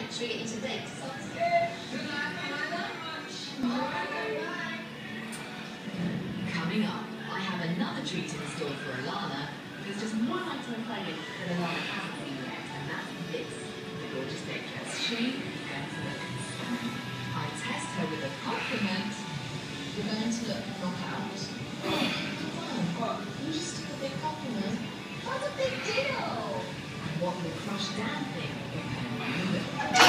treat into date. Sounds good. Good night, coming up, I have another treat in store for Alana. There's just one item of clothing that Alana hasn't seen yet, and that's this, the gorgeous necklace. She is going to look stunning. I test her with a compliment. You're going to look knockout. Oh, you just took a big compliment. What's a big deal? And what will Crush Dan think of her new look?